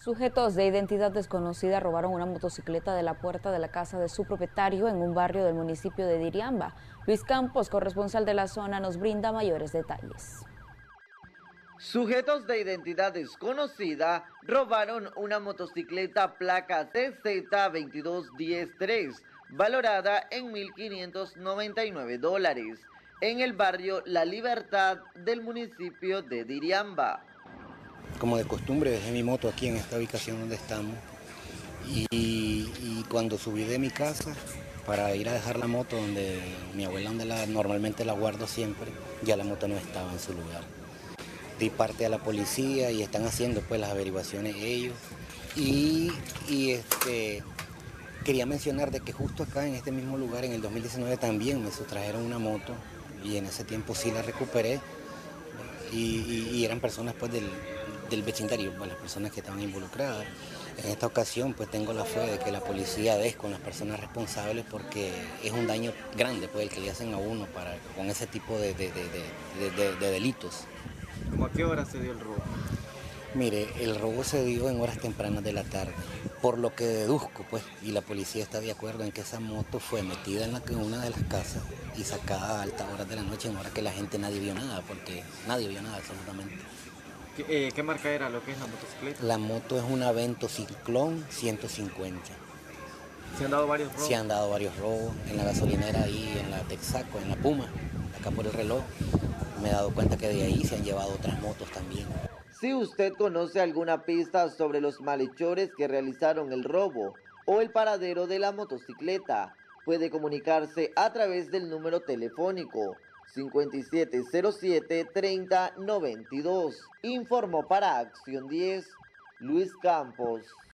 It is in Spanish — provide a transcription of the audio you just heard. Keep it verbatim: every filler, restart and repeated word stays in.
Sujetos de identidad desconocida robaron una motocicleta de la puerta de la casa de su propietario en un barrio del municipio de Diriamba. Luis Campos, corresponsal de la zona, nos brinda mayores detalles. Sujetos de identidad desconocida robaron una motocicleta placa T Z veintidós diez tres, valorada en mil quinientos noventa y nueve dólares, en el barrio La Libertad del municipio de Diriamba. Como de costumbre dejé mi moto aquí en esta ubicación donde estamos y, y cuando subí de mi casa para ir a dejar la moto donde mi abuela donde la, normalmente la guardo siempre, ya la moto no estaba en su lugar. Di parte a la policía y están haciendo pues las averiguaciones ellos y, y este, quería mencionar de que justo acá en este mismo lugar en el dos mil diecinueve también me sustrajeron una moto y en ese tiempo sí la recuperé y, y, y eran personas pues del, del vecindario, pues, las personas que estaban involucradas. En esta ocasión pues tengo la fe de que la policía dé con las personas responsables porque es un daño grande pues el que le hacen a uno para, con ese tipo de, de, de, de, de, de delitos. ¿Cómo a qué hora se dio el robo? Mire, el robo se dio en horas tempranas de la tarde, por lo que deduzco, pues, y la policía está de acuerdo en que esa moto fue metida en, la, en una de las casas y sacada a altas horas de la noche, en horas que la gente nadie vio nada, porque nadie vio nada absolutamente. ¿Qué, eh, ¿qué marca era lo que es la motocicleta? La moto es una Vento Ciclón ciento cincuenta. ¿Se han dado varios robos? Se han dado varios robos en la gasolinera ahí, en la Texaco, en la Puma, acá por el reloj. Me he dado cuenta que de ahí se han llevado otras motos también. Si usted conoce alguna pista sobre los malhechores que realizaron el robo o el paradero de la motocicleta, puede comunicarse a través del número telefónico cincuenta y siete cero siete, treinta noventa y dos. Informó para Acción diez, Luis Campos.